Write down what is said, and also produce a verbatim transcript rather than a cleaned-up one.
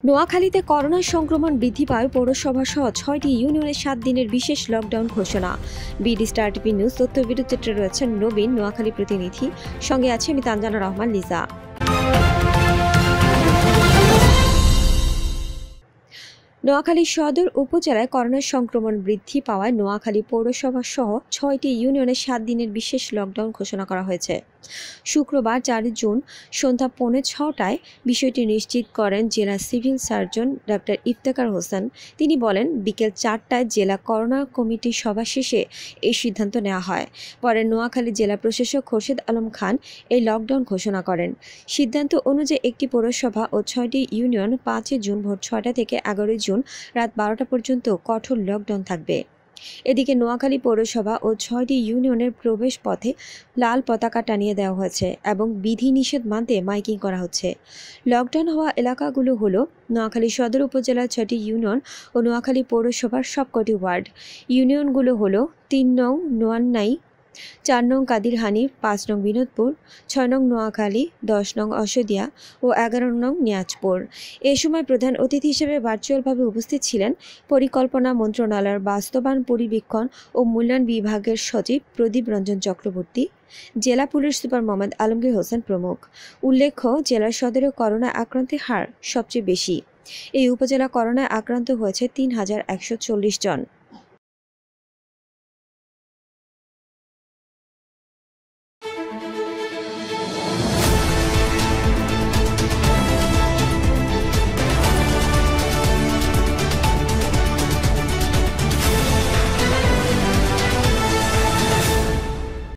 নোয়াখালীতে করোনা সংক্রমণ বৃদ্ধি পায় পৌরসভা সহ ছয়টি ইউনিয়নের সাত দিনের বিশেষ লকডাউন ঘোষণা। বিডি স্টার টিভি নিউজ তথ্য ভিডিও চিত্রে রয়েছেন নবীন, নোয়াখালী প্রতিনিধি। সঙ্গে আছে আমি তানজানা রহমান লিজা। নোয়াখালী সদর উপজেলায় করোনা সংক্রমণ বৃদ্ধি পাওয়ায় নোয়াখালী পৌরসভা সহ ছয়টি ইউনিয়নে সাত দিনের বিশেষ লকডাউন ঘোষণা করা হয়েছে। শুক্রবার চার জুন সন্ধ্যা পৌনে ছটায় বিষয়টি নিশ্চিত করেন জেলা civil surgeon doctor Iftekhar Hossain. তিনি বলেন, বিকেল চারটায় জেলা করোনা কমিটি সভা শেষে এই সিদ্ধান্ত নেওয়া হয়। পরে নোয়াখালী জেলা প্রশাসক খোরশেদ আলম খান এই লকডাউন ঘোষণা করেন। সিদ্ধান্ত অনুযায়ী একটি পৌরসভা ও ছয়টি ইউনিয়ন পাঁচই জুন ভোর ছয়টা থেকে এগারোই জুন রাত বারোটা পর্যন্ত কঠোর লকডাউন থাকবে। এদিকে নোয়াখালী পৌরসভা ও ছয়টি ইউনিয়নের প্রবেশ পথে লাল পতাকা টানিয়ে দেওয়া হয়েছে এবং বিধিনিষেধ মানতে মাইকিং করা হচ্ছে। লকডাউন হওয়া এলাকাগুলো হলো নোয়াখালী সদর উপজেলার ছয়টি ইউনিয়ন ও নোয়াখালী পৌরসভার সবকটি ওয়ার্ড। ইউনিয়নগুলো হলো তিন নং নোয়ান্নাই, চার নং কাদিরহানি, পাঁচ নং বিনোদপুর, ছয় নং নোয়াখালী, দশ নং অসদিয়া ও এগারো নং নিয়াজপুর। এ সময় প্রধান অতিথি হিসেবে ভার্চুয়ালভাবে উপস্থিত ছিলেন পরিকল্পনা মন্ত্রণালয়ের বাস্তবায়ন পরিবীক্ষণ ও মূল্যায়ন বিভাগের সচিব প্রদীপ রঞ্জন চক্রবর্তী, জেলা পুলিশ সুপার মোহাম্মদ আলমগীর হোসেন প্রমুখ। উল্লেখ্য, জেলার সদরে করোনা আক্রান্তের হার সবচেয়ে বেশি। এই উপজেলা করোনায় আক্রান্ত হয়েছে তিন হাজার একশো চল্লিশ জন।